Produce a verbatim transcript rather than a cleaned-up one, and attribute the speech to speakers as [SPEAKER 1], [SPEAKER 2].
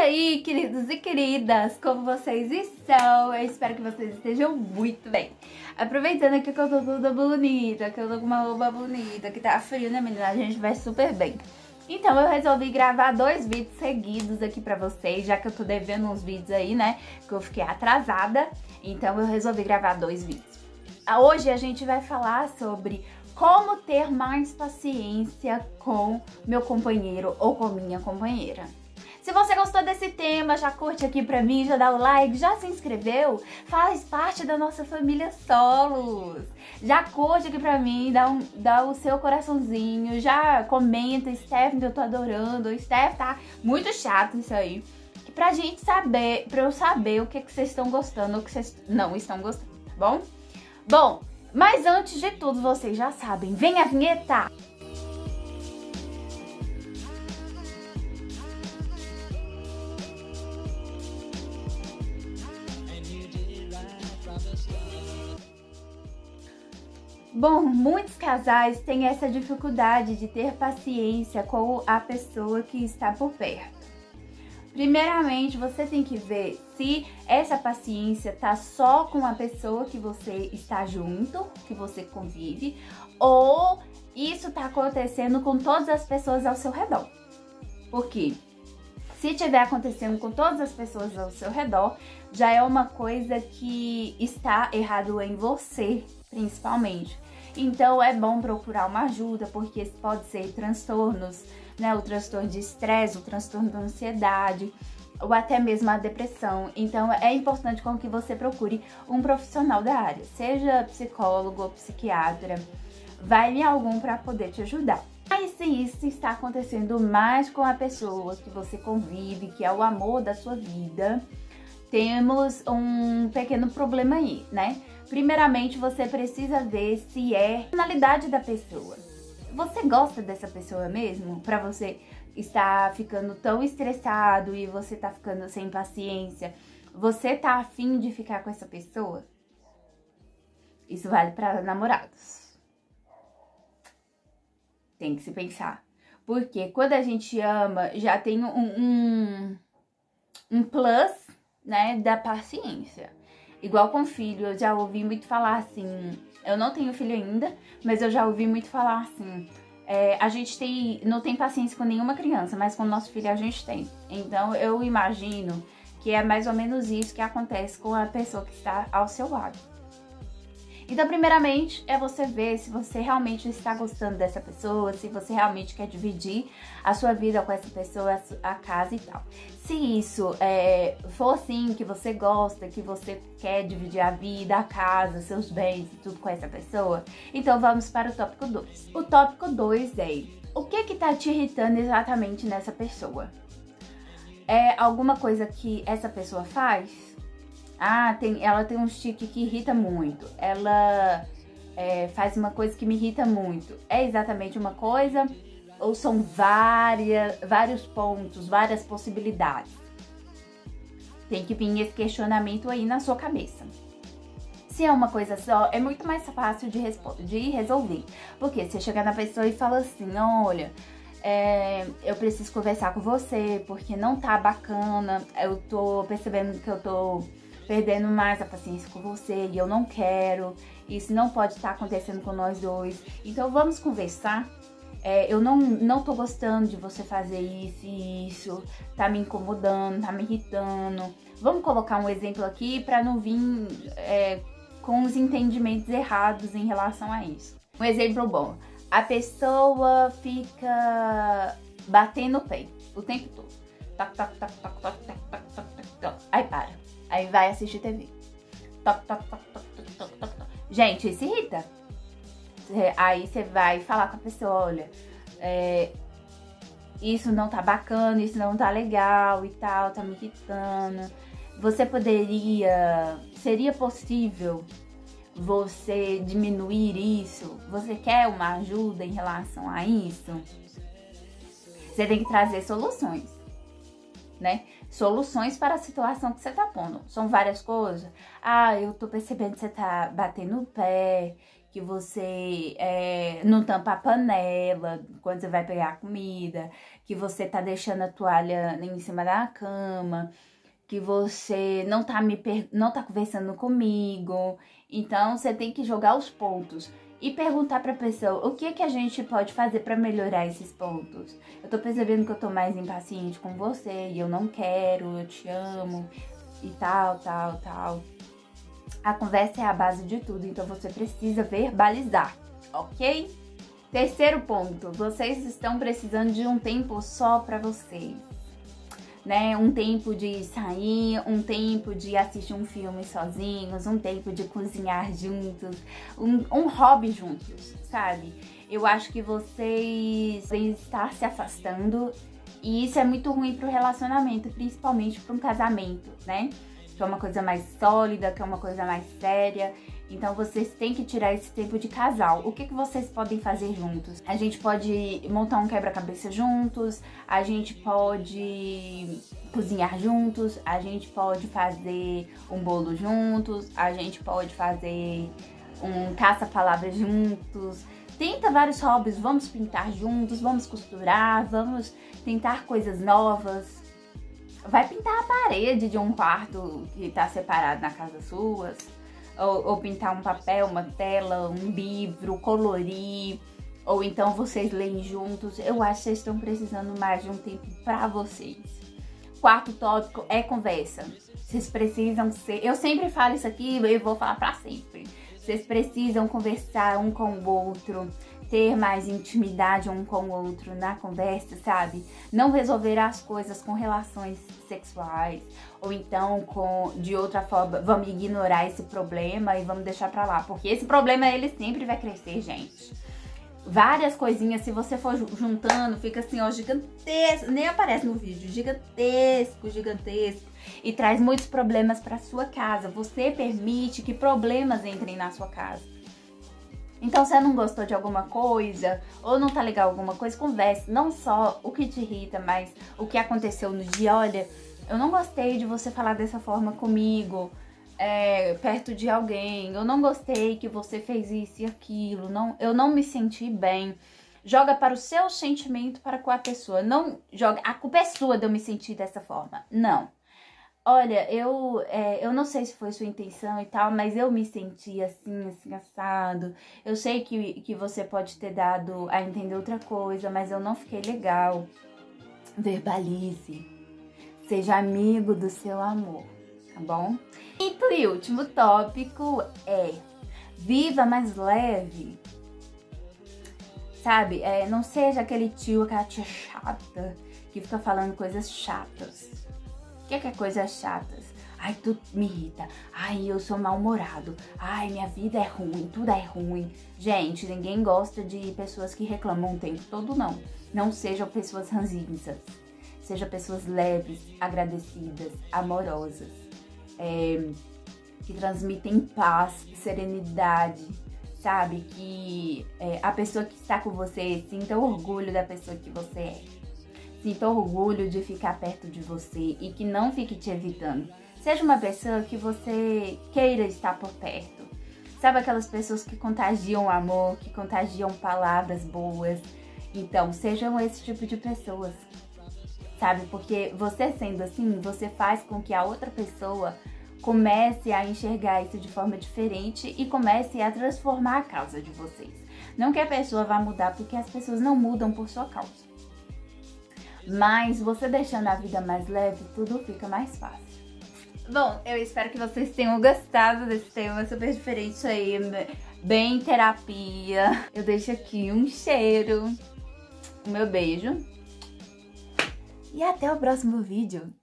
[SPEAKER 1] aí, queridos e queridas, como vocês estão? Eu espero que vocês estejam muito bem. Aproveitando aqui que eu tô toda bonita, que eu tô com uma roupa bonita, que tá frio, né, menina? A gente vai super bem. Então eu resolvi gravar dois vídeos seguidos aqui pra vocês, já que eu tô devendo uns vídeos aí, né, que eu fiquei atrasada. Então eu resolvi gravar dois vídeos. Hoje a gente vai falar sobre como ter mais paciência com meu companheiro ou com minha companheira. Se você gostou desse tema, já curte aqui pra mim, já dá o like, já se inscreveu, faz parte da nossa família Solos. Já curte aqui pra mim, dá, um, dá o seu coraçãozinho, já comenta, Steph, eu tô adorando, Steph, tá muito chato isso aí. Pra gente saber, pra eu saber o que, que vocês estão gostando ou o que vocês não estão gostando, tá bom? Bom, mas antes de tudo, vocês já sabem, vem a vinheta! Bom, muitos casais têm essa dificuldade de ter paciência com a pessoa que está por perto. Primeiramente, você tem que ver se essa paciência tá só com a pessoa que você está junto, que você convive, ou isso tá acontecendo com todas as pessoas ao seu redor. Por quê? Se estiver acontecendo com todas as pessoas ao seu redor, já é uma coisa que está errado em você, principalmente. Então é bom procurar uma ajuda, porque pode ser transtornos, né? O transtorno de estresse, o transtorno da ansiedade, ou até mesmo a depressão. Então é importante com que você procure um profissional da área, seja psicólogo ou psiquiatra, vai em algum para poder te ajudar. Mas se isso está acontecendo mais com a pessoa que você convive, que é o amor da sua vida, temos um pequeno problema aí, né? Primeiramente, você precisa ver se é a personalidade da pessoa. Você gosta dessa pessoa mesmo? Pra você estar ficando tão estressado e você tá ficando sem paciência, você tá afim de ficar com essa pessoa? Isso vale para namorados. Tem que se pensar. Porque quando a gente ama, já tem um, um, um plus, né, da paciência. Igual com filho, eu já ouvi muito falar assim, eu não tenho filho ainda, mas eu já ouvi muito falar assim, é, a gente tem, não tem paciência com nenhuma criança, mas com o nosso filho a gente tem. Então eu imagino que é mais ou menos isso que acontece com a pessoa que está ao seu lado. Então, primeiramente, é você ver se você realmente está gostando dessa pessoa, se você realmente quer dividir a sua vida com essa pessoa, a casa e tal. Se isso é, for assim, que você gosta, que você quer dividir a vida, a casa, seus bens e tudo com essa pessoa, então vamos para o tópico dois. O tópico dois é, o que que tá te irritando exatamente nessa pessoa? É alguma coisa que essa pessoa faz? Ah, tem, ela tem um tique que irrita muito, ela é, faz uma coisa que me irrita muito. É exatamente uma coisa ou são várias, vários pontos, várias possibilidades? Tem que vir esse questionamento aí na sua cabeça. Se é uma coisa só, é muito mais fácil de, de resolver. Porque você chega na pessoa e fala assim, olha, é, eu preciso conversar com você porque não tá bacana, eu tô percebendo que eu tô perdendo mais a paciência com você e eu não quero, isso não pode estar acontecendo com nós dois, então vamos conversar. É, eu não, não tô gostando de você fazer isso e isso, tá me incomodando, tá me irritando. Vamos colocar um exemplo aqui para não vir é, com os entendimentos errados em relação a isso. Um exemplo bom, a pessoa fica batendo o pé o tempo todo, tac, tac, tac, tac, tac, tac, tac, tac, tac. Aí para. Aí vai assistir T V. Toc, toc, toc, toc, toc, toc, toc. Gente, isso irrita. Aí você vai falar com a pessoa, olha, é, isso não tá bacana, isso não tá legal e tal, tá me irritando. Você poderia, seria possível você diminuir isso? Você quer uma ajuda em relação a isso? Você tem que trazer soluções, né? Soluções para a situação que você tá pondo. São várias coisas. Ah, eu tô percebendo que você tá batendo o pé, que você é, não tampa a panela quando você vai pegar a comida, que você tá deixando a toalha em cima da cama, que você não tá, me per... não tá conversando comigo. Então, você tem que jogar os pontos e perguntar pra pessoa o que, que a gente pode fazer pra melhorar esses pontos. Eu tô percebendo que eu tô mais impaciente com você e eu não quero, eu te amo e tal, tal, tal. A conversa é a base de tudo, então você precisa verbalizar, ok? Terceiro ponto, vocês estão precisando de um tempo só pra vocês, né? Um tempo de sair, um tempo de assistir um filme sozinhos, um tempo de cozinhar juntos, um, um hobby juntos, sabe? Eu acho que vocês devem estar se afastando e isso é muito ruim pro relacionamento, principalmente para um casamento, né? Que é uma coisa mais sólida, que é uma coisa mais séria. Então, vocês têm que tirar esse tempo de casal. O que, que vocês podem fazer juntos? A gente pode montar um quebra-cabeça juntos, a gente pode cozinhar juntos, a gente pode fazer um bolo juntos, a gente pode fazer um caça-palavras juntos. Tenta vários hobbies, vamos pintar juntos, vamos costurar, vamos tentar coisas novas. Vai pintar a parede de um quarto que tá separado na casa suas, ou, ou pintar um papel, uma tela, um livro, colorir, ou então vocês leem juntos. Eu acho que vocês estão precisando mais de um tempo pra vocês. Quarto tópico é conversa. Vocês precisam ser... Eu sempre falo isso aqui e vou falar pra sempre. Vocês precisam conversar um com o outro, ter mais intimidade um com o outro na conversa, sabe? Não resolver as coisas com relações sexuais, ou então com de outra forma, vamos ignorar esse problema e vamos deixar pra lá, porque esse problema ele sempre vai crescer, gente. Várias coisinhas, se você for juntando, fica assim, ó, gigantesco, nem aparece no vídeo, gigantesco, gigantesco, e traz muitos problemas pra sua casa. Você permite que problemas entrem na sua casa. Então, se você não gostou de alguma coisa, ou não tá legal alguma coisa, converse. Não só o que te irrita, mas o que aconteceu no dia. Olha, eu não gostei de você falar dessa forma comigo, é, perto de alguém. Eu não gostei que você fez isso e aquilo. Não, eu não me senti bem. Joga para o seu sentimento para com a pessoa. Não joga, a culpa é sua de eu me sentir dessa forma. Não. Olha, eu, é, eu não sei se foi sua intenção e tal, mas eu me senti assim, assim, assado. Eu sei que, que você pode ter dado a entender outra coisa, mas eu não fiquei legal. Verbalize. Seja amigo do seu amor, tá bom? Quinto e último tópico é viva mais leve. Sabe, é, não seja aquele tio, aquela tia chata que fica falando coisas chatas. O que é, que é coisas chatas? Ai, tudo me irrita. Ai, eu sou mal-humorado. Ai, minha vida é ruim, tudo é ruim. Gente, ninguém gosta de pessoas que reclamam o tempo todo, não. Não sejam pessoas ranzinhas. Sejam pessoas leves, agradecidas, amorosas. É, que transmitem paz, serenidade. Sabe? Que é, a pessoa que está com você sinta orgulho da pessoa que você é. Sinta orgulho de ficar perto de você e que não fique te evitando. Seja uma pessoa que você queira estar por perto. Sabe aquelas pessoas que contagiam amor, que contagiam palavras boas? Então, sejam esse tipo de pessoas. Sabe? Porque você sendo assim, você faz com que a outra pessoa comece a enxergar isso de forma diferente e comece a transformar a causa de vocês. Não que a pessoa vá mudar, porque as pessoas não mudam por sua causa. Mas você deixando a vida mais leve, tudo fica mais fácil. Bom, eu espero que vocês tenham gostado desse tema super diferente aí, bem terapia. Eu deixo aqui um cheiro, o meu beijo. E até o próximo vídeo.